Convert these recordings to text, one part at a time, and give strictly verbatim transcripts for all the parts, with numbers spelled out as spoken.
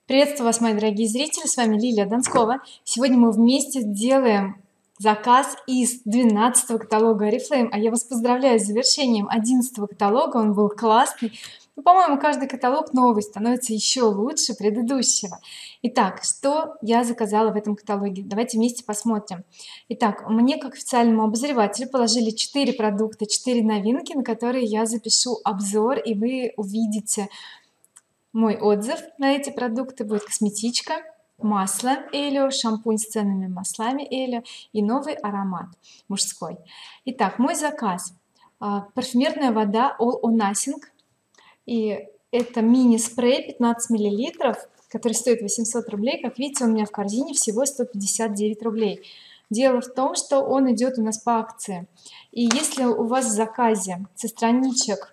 Приветствую вас, мои дорогие зрители, с вами Лилия Донскова. Сегодня мы вместе сделаем заказ из двенадцатого каталога oriflame, а я вас поздравляю с завершением одиннадцатого каталога. Он был классный. Ну, по-моему, каждый каталог новый становится еще лучше предыдущего. Итак, что я заказала в этом каталоге, давайте вместе посмотрим. Итак, мне как официальному обозревателю положили четыре продукта, четыре новинки, на которые я запишу обзор, и вы увидите мой отзыв на эти продукты. Будет косметичка, масло Элио, шампунь с ценными маслами Элио и новый аромат мужской. Итак, мой заказ: парфюмерная вода All or Nothing, и это мини-спрей пятнадцать миллилитров, который стоит восемьсот рублей. Как видите, он у меня в корзине всего сто пятьдесят девять рублей. Дело в том, что он идет у нас по акции, и если у вас в заказе со страничек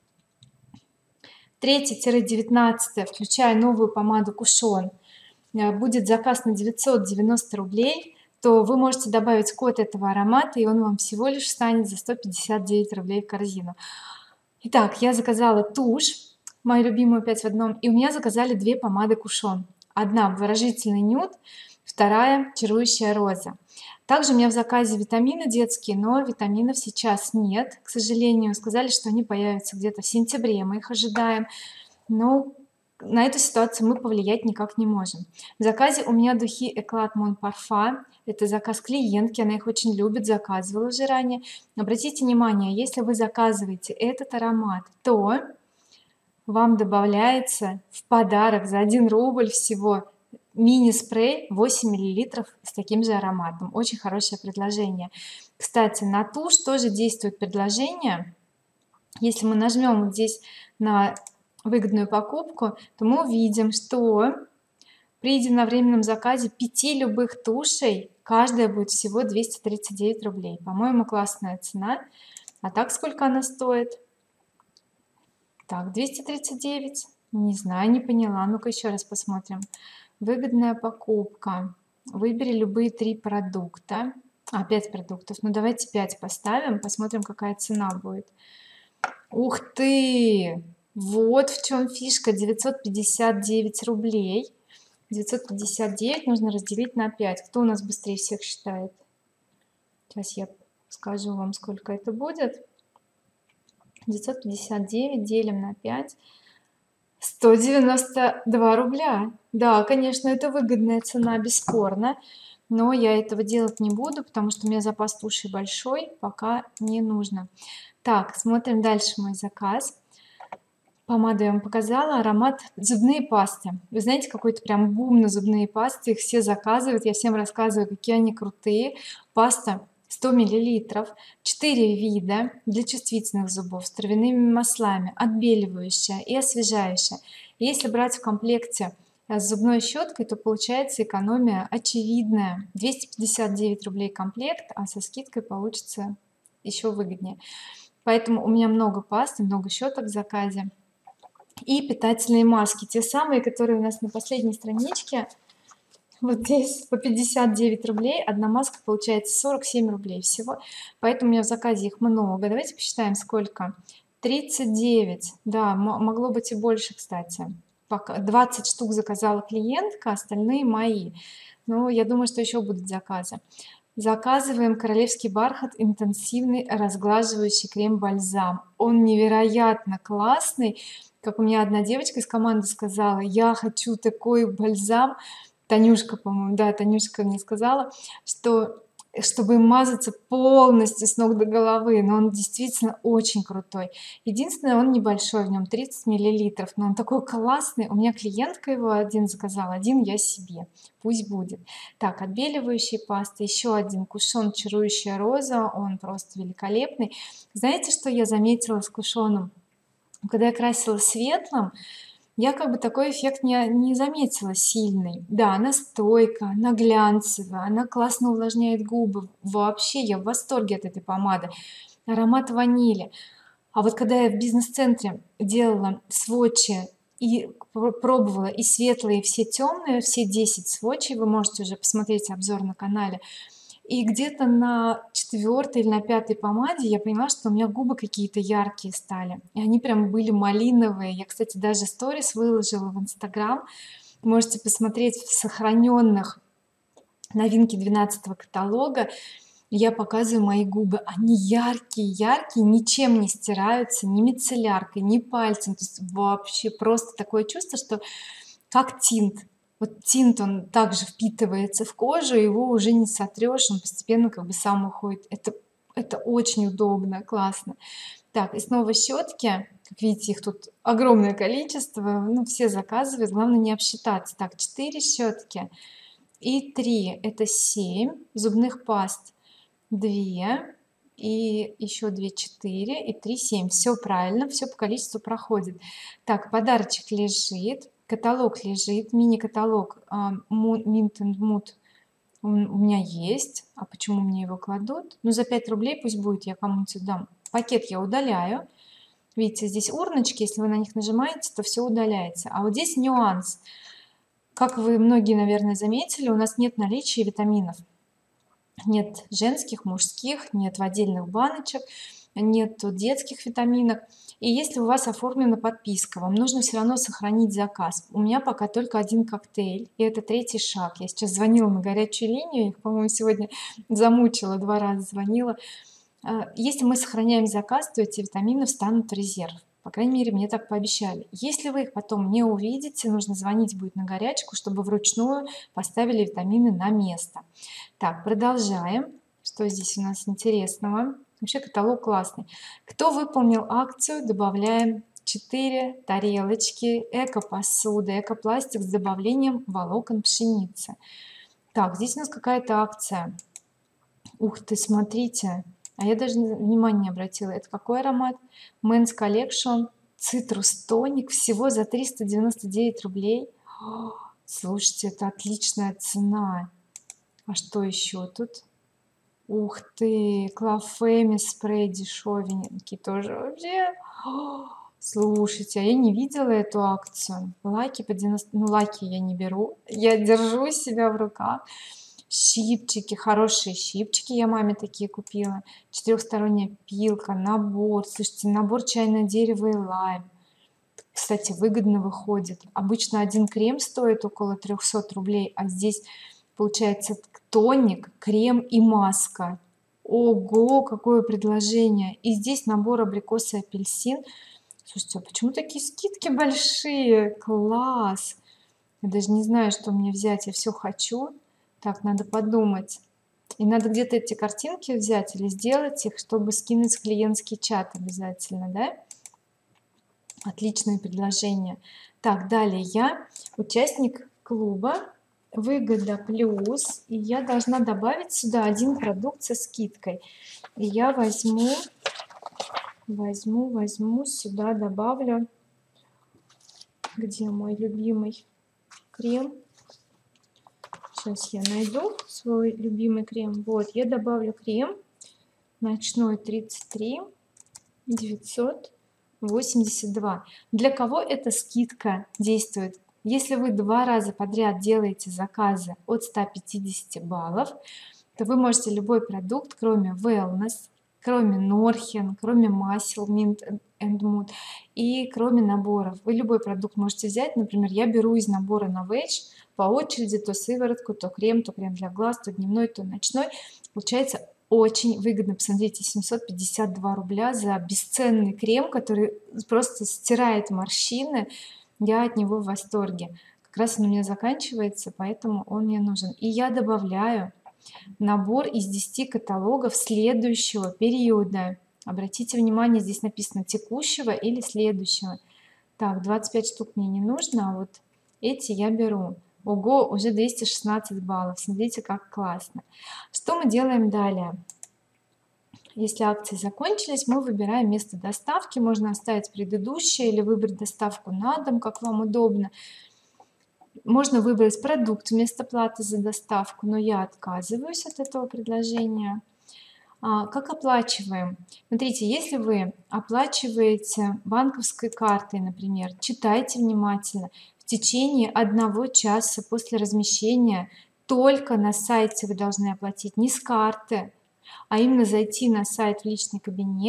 третье-девятнадцатое, включая новую помаду Кушон, будет заказ на девятьсот девяносто рублей, то вы можете добавить код этого аромата, и он вам всего лишь станет за сто пятьдесят девять рублей в корзину. Итак, я заказала тушь, мою любимую пять в одном, и у меня заказали две помады Кушон. Одна обворожительный нюд, вторая чарующая роза. Также у меня в заказе витамины детские, но витаминов сейчас нет, к сожалению. Сказали, что они появятся где-то в сентябре, мы их ожидаем, но на эту ситуацию мы повлиять никак не можем. В заказе у меня духи Эклат Мон Парфа, это заказ клиентки, она их очень любит, заказывала уже ранее. Обратите внимание, если вы заказываете этот аромат, то вам добавляется в подарок за один рубль всего мини-спрей восемь миллилитров с таким же ароматом. Очень хорошее предложение. Кстати, на тушь тоже действует предложение. Если мы нажмем вот здесь на выгодную покупку, то мы увидим, что при единовременном заказе пяти любых тушей каждая будет всего двести тридцать девять рублей. По-моему, классная цена. А так сколько она стоит? Так, двести тридцать девять, не знаю, не поняла. Ну-ка еще раз посмотрим. Выгодная покупка, выбери любые три продукта, а пять продуктов, ну давайте пять поставим, посмотрим, какая цена будет. Ух ты, вот в чем фишка: девятьсот пятьдесят девять рублей. Девятьсот пятьдесят девять нужно разделить на пять. Кто у нас быстрее всех считает? Сейчас я скажу вам, сколько это будет. Девятьсот пятьдесят девять делим на пять, сто девяносто два рубля. Да, конечно, это выгодная цена, бесспорно, но я этого делать не буду, потому что у меня запас туши большой, пока не нужно. Так, смотрим дальше мой заказ. Помаду я вам показала, аромат зубные пасты. Вы знаете, какой-то прям бум на зубные пасты, их все заказывают, я всем рассказываю, какие они крутые. Паста сто миллилитров, четыре вида для чувствительных зубов, с травяными маслами, отбеливающая и освежающая. Если брать в комплекте с зубной щеткой, то получается экономия очевидная: двести пятьдесят девять рублей комплект, а со скидкой получится еще выгоднее. Поэтому у меня много пасты, много щеток в заказе. И питательные маски, те самые, которые у нас на последней страничке. Вот здесь по пятьдесят девять рублей одна маска, получается сорок семь рублей всего, поэтому у меня в заказе их много. Давайте посчитаем, сколько. Тридцать девять, да, могло быть и больше, кстати. Пока двадцать штук заказала клиентка, остальные мои, но я думаю, что еще будут заказы. Заказываем королевский бархат интенсивный разглаживающий крем-бальзам. Он невероятно классный, как у меня одна девочка из команды сказала: я хочу такой бальзам. Танюшка, по-моему, да, Танюшка мне сказала, что чтобы мазаться полностью с ног до головы, но он действительно очень крутой. Единственное, он небольшой, в нем тридцать миллилитров, но он такой классный. У меня клиентка его один заказала, один я себе, пусть будет. Так, отбеливающие пасты, еще один Кушон чарующая роза, он просто великолепный. Знаете, что я заметила с Кушоном? Когда я красила светлым, я как бы такой эффект не, не заметила сильный. Да, она стойкая, она глянцевая, она классно увлажняет губы. Вообще я в восторге от этой помады. Аромат ванили. А вот когда я в бизнес-центре делала сводчи и пробовала и светлые, и все темные, все десять сводчей, вы можете уже посмотреть обзор на канале, и где-то на четвертой или на пятой помаде я поняла, что у меня губы какие-то яркие стали, и они прям были малиновые. Я, кстати, даже сторис выложила в инстаграм, можете посмотреть в сохраненных новинки двенадцатого каталога. Я показываю мои губы, они яркие яркие, ничем не стираются, ни мицелляркой, ни пальцем, то есть вообще просто такое чувство, что как тинт. Вот тинт, он также впитывается в кожу, его уже не сотрешь, он постепенно как бы сам уходит. Это это очень удобно, классно. Так, и снова щетки, как видите, их тут огромное количество, ну, все заказывают, главное не обсчитаться. Так, четыре щетки и три, это семь зубных паст, две и еще две, четыре и три, семь. Все правильно, все по количеству проходит. Так, подарочек лежит, каталог лежит, мини-каталог Mint and Mood у меня есть. А почему мне его кладут? Ну, за пять рублей пусть будет, я кому-нибудь дам. Пакет я удаляю. Видите, здесь урночки, если вы на них нажимаете, то все удаляется. А вот здесь нюанс. Как вы многие, наверное, заметили, у нас нет наличия витаминов. Нет женских, мужских, нет в отдельных баночек, нет детских витаминок. И если у вас оформлена подписка, вам нужно все равно сохранить заказ. У меня пока только один коктейль, и это третий шаг. Я сейчас звонила на горячую линию, их, по-моему, сегодня замучила, два раза звонила. Если мы сохраняем заказ, то эти витамины встанут в резерв. По крайней мере, мне так пообещали. Если вы их потом не увидите, нужно звонить будет на горячку, чтобы вручную поставили витамины на место. Так, продолжаем. Что здесь у нас интересного? Вообще каталог классный. Кто выполнил акцию, добавляем четыре тарелочки эко-посуды, эко-пластик с добавлением волокон пшеницы. Так, здесь у нас какая-то акция. Ух ты, смотрите. А я даже внимания не обратила. Это какой аромат? Men's Collection Citrus Tonic, всего за триста девяносто девять рублей. О, слушайте, это отличная цена. А что еще тут? Ух ты, Клафеми спрей дешевенький тоже вообще. О, слушайте, а я не видела эту акцию. Лаки по девяносто, ну лаки я не беру, я держу себя в руках. Щипчики, хорошие щипчики, я маме такие купила. Четырехсторонняя пилка, набор. Слушайте, набор чайное дерево и лайм. Кстати, выгодно выходит. Обычно один крем стоит около трёхсот рублей, а здесь получается тоник, крем и маска. Ого, какое предложение! И здесь набор абрикос и апельсин. Слушайте, а почему такие скидки большие? Класс! Я даже не знаю, что мне взять, я все хочу. Так, надо подумать. И надо где-то эти картинки взять или сделать их, чтобы скинуть в клиентский чат обязательно, да? Отличное предложение. Так, далее я участник клуба Выгода плюс, и я должна добавить сюда один продукт со скидкой. И я возьму, возьму, возьму сюда, добавлю. Где мой любимый крем? Сейчас я найду свой любимый крем. Вот, я добавлю крем ночной тридцать три девятьсот восемьдесят два. Для кого эта скидка действует? Если вы два раза подряд делаете заказы от ста пятидесяти баллов, то вы можете любой продукт, кроме Wellness, кроме Norhen, кроме масел Mint and Mood и кроме наборов. Вы любой продукт можете взять. Например, я беру из набора Novage по очереди то сыворотку, то крем, то крем для глаз, то дневной, то ночной. Получается очень выгодно. Посмотрите, семьсот пятьдесят два рубля за бесценный крем, который просто стирает морщины. Я от него в восторге. Как раз он у меня заканчивается, поэтому он мне нужен. И я добавляю набор из десяти каталогов следующего периода. Обратите внимание, здесь написано текущего или следующего. Так, двадцать пять штук мне не нужно, а вот эти я беру. Ого, уже двести шестнадцать баллов. Смотрите, как классно. Что мы делаем далее? Если акции закончились, мы выбираем место доставки. Можно оставить предыдущее или выбрать доставку на дом, как вам удобно. Можно выбрать продукт вместо платы за доставку, но я отказываюсь от этого предложения. А, как оплачиваем? Смотрите, если вы оплачиваете банковской картой, например, читайте внимательно. В течение одного часа после размещения только на сайте вы должны оплатить, не с карты, а именно зайти на сайт в личный кабинет,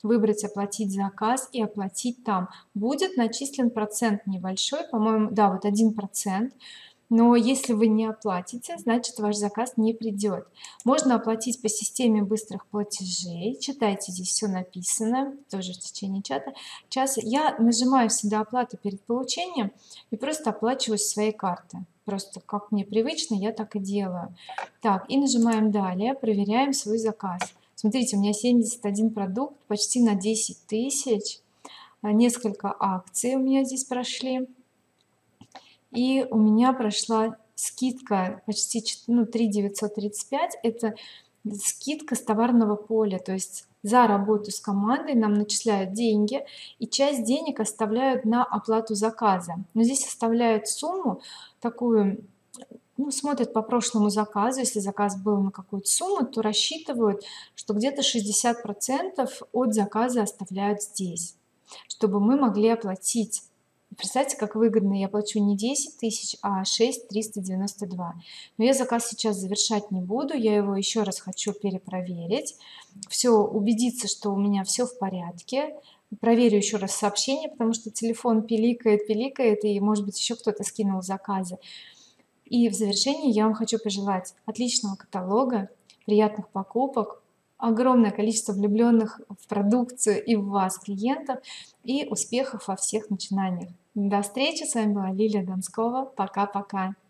выбрать оплатить заказ и оплатить там. Будет начислен процент небольшой, по-моему, да, вот один процент. Но если вы не оплатите, значит ваш заказ не придет. Можно оплатить по системе быстрых платежей. Читайте, здесь все написано тоже в течение чата часа. Я нажимаю всегда оплату перед получением и просто оплачиваю с своей карты. Просто как мне привычно, я так и делаю. Так, и нажимаем далее, проверяем свой заказ. Смотрите, у меня семьдесят один продукт, почти на десять тысяч, несколько акций у меня здесь прошли, и у меня прошла скидка почти ну, три тысячи девятьсот тридцать пять. Это скидка с товарного поля, то есть за работу с командой нам начисляют деньги и часть денег оставляют на оплату заказа. Но здесь оставляют сумму такую, ну, смотрят по прошлому заказу. Если заказ был на какую-то сумму, то рассчитывают, что где-то шестьдесят процентов от заказа оставляют здесь, чтобы мы могли оплатить. Представьте, как выгодно, я плачу не десять тысяч, а шесть тысяч триста девяносто два. Но я заказ сейчас завершать не буду, я его еще раз хочу перепроверить, все убедиться, что у меня все в порядке. Проверю еще раз сообщение, потому что телефон пиликает пиликает, и может быть еще кто-то скинул заказы. И в завершении я вам хочу пожелать отличного каталога, приятных покупок, огромное количество влюбленных в продукцию и в вас клиентов и успехов во всех начинаниях. До встречи, с вами была Лилия Донскова, пока-пока.